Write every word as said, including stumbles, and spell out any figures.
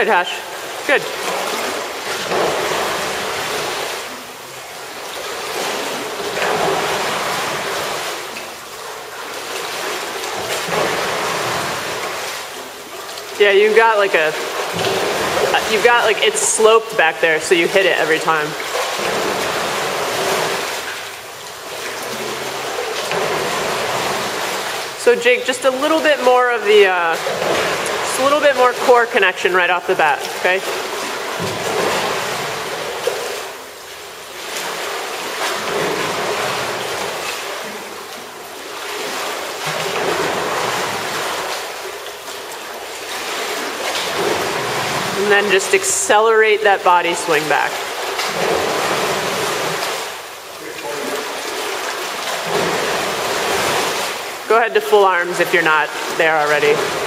Good, Hash. Good. Yeah, you've got like a, you've got like, it's sloped back there, so you hit it every time. So Jake, just a little bit more of the, uh, just a little bit more core connection right off the bat, okay? And then just accelerate that body swing back. Go ahead to full arms if you're not there already.